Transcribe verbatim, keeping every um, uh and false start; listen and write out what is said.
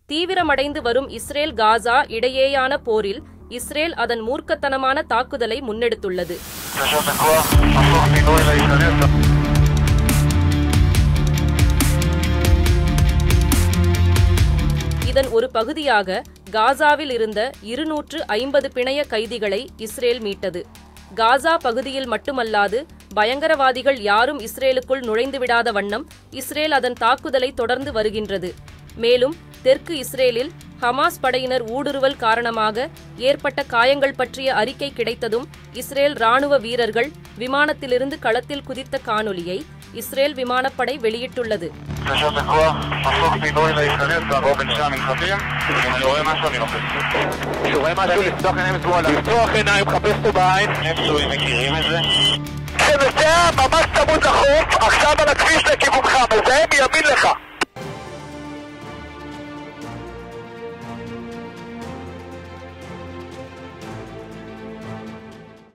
தீவிரமடைந்து வரும் Israel Gaza இடையேயான போரில் இஸ்ரேல் அதன் மூர்க்கத்தனமான தாக்குதலை முன்னெடுத்துள்ளது. இதன் ஒரு பகுதியாக காசாவில் இருந்த இருநூற்று ஐம்பது பிணைய கைதிகளை இஸ்ரேல் மீட்டது. காசா பகுதியில் மட்டுமல்லாது பயங்கரவாதிகள் யாரும் இஸ்ரேலுக்குள் நுழைந்துவிடாத வண்ணம் இஸ்ரேல் அதன் தாக்குதலை தொடர்ந்து வருகின்றது. மேலும் தெற்கு இஸ்ரேலில் ஹமாஸ் படையினர் ஊடுருவல் காரணமாக ஏற்பட்ட காயங்கள் பற்றிய அறிக்கை கிடைத்ததும் இஸ்ரேல் ராணுவ வீரர்கள் விமானத்திலிருந்து களத்தில் குதித்த காணொலியை இஸ்ரேல் விமானப்படை வெளியிட்டுள்ளது. שנוסע ממש צמוד לחוף, עכשיו על הכביש לכיוונך, מזהם מימין לך.